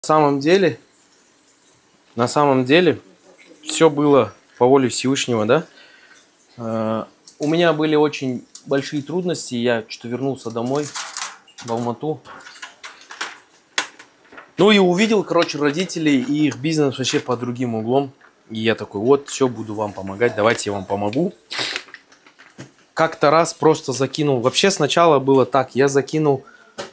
На самом деле, все было по воле Всевышнего, да? У меня были очень большие трудности, я что-то вернулся домой, в Алмату. Ну и увидел, короче, родителей и их бизнес вообще под другим углом. И я такой, вот, все, буду вам помогать, давайте я вам помогу. Как-то раз просто закинул, вообще сначала было так, я закинул...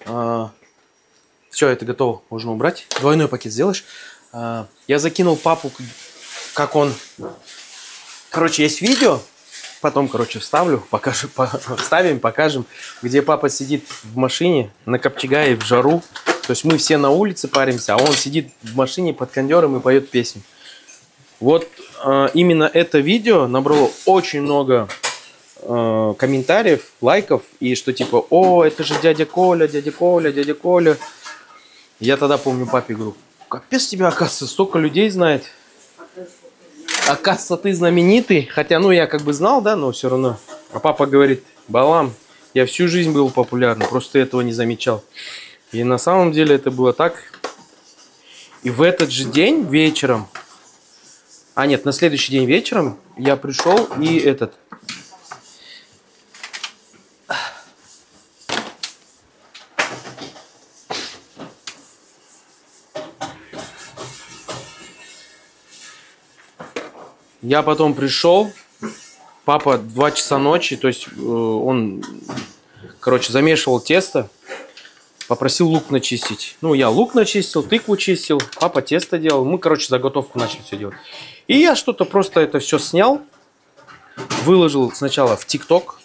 Все, это готово, можно убрать. Двойной пакет сделаешь. Я закинул папу, как он... Короче, есть видео. Потом, короче, вставлю, вставим, покажем, где папа сидит в машине на Копчегае в жару. То есть мы все на улице паримся, а он сидит в машине под кондером и поет песню. Вот именно это видео набрало очень много комментариев, лайков. И что типа, о, это же дядя Коля, дядя Коля, дядя Коля. Я тогда помню папе говорю, капец тебя, оказывается, столько людей знает. Оказывается, ты знаменитый. Хотя, ну, я как бы знал, да, но все равно. А папа говорит, Балам, я всю жизнь был популярным, просто ты этого не замечал. И на самом деле это было так. И в этот же день вечером, на следующий день вечером я пришел и Я потом пришел, папа 2 часа ночи, то есть он, короче, замешивал тесто, попросил лук начистить. Ну, я лук начистил, тыкву чистил, папа тесто делал. Мы, короче, заготовку начали все делать. И я что-то просто это все снял, выложил сначала в ТикТок,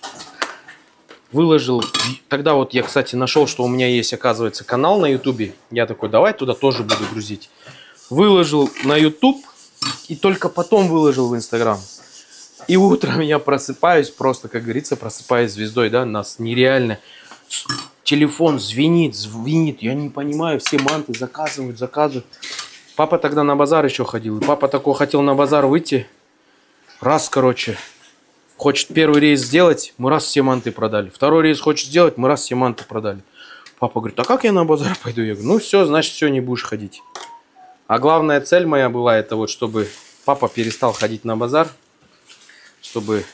Тогда вот я, кстати, нашел, что у меня есть, оказывается, канал на Ютубе. Я такой, давай туда тоже буду грузить. Выложил на Ютуб. И только потом выложил в Инстаграм. И утром я просыпаюсь, просто, как говорится, просыпаюсь звездой, да, нас нереально. Телефон звенит. Я не понимаю, все манты заказывают. Папа тогда на базар еще ходил. И папа такой хотел на базар выйти. Раз, короче, хочет первый рейс сделать, мы раз все манты продали. Второй рейс хочет сделать, мы раз все манты продали. Папа говорит, а как я на базар пойду? Я говорю, ну все, значит, все, не будешь ходить. А главная цель моя была, это вот, чтобы папа перестал ходить на базар, чтобы,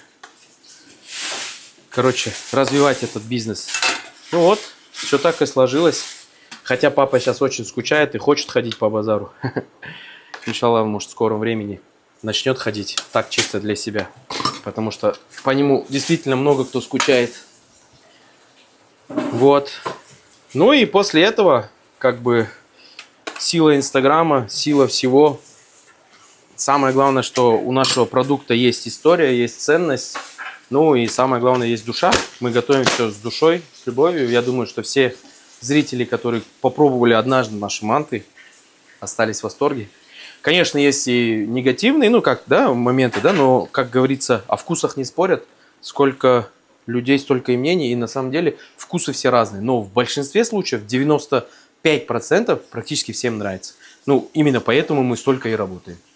короче, развивать этот бизнес. Ну вот, все так и сложилось. Хотя папа сейчас очень скучает и хочет ходить по базару. Иншаллах, может, в скором времени начнет ходить так чисто для себя. Потому что по нему действительно много кто скучает. Вот. Ну и после этого, как бы... Сила Инстаграма, сила всего. Самое главное, что у нашего продукта есть история, есть ценность. Ну и самое главное, есть душа. Мы готовим все с душой, с любовью. Я думаю, что все зрители, которые попробовали однажды наши манты, остались в восторге. Конечно, есть и негативные, моменты, да, но, как говорится, о вкусах не спорят. Сколько людей, столько и мнений. И на самом деле вкусы все разные. Но в большинстве случаев, 95% практически всем нравится. Ну, именно поэтому мы столько и работаем.